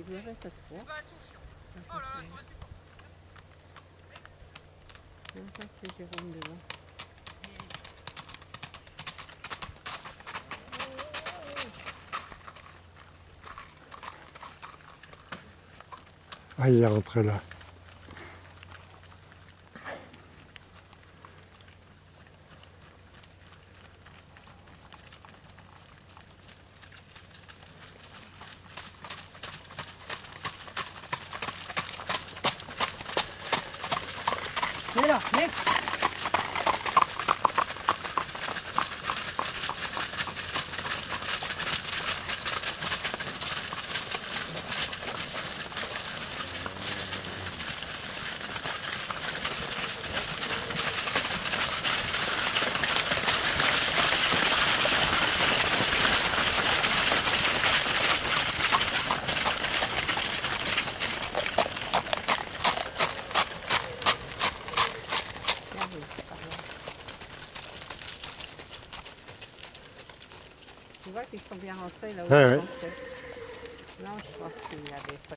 Vous verrez cette fois. Attention. Oh là là, Même pas c'est Jérôme devant. Ah, il est rentré là. il est là, mec. Tu vois qu'ils sont bien rentrés là où Ouais, ils ouais. rentraient. Non, je pense qu'il avait pas.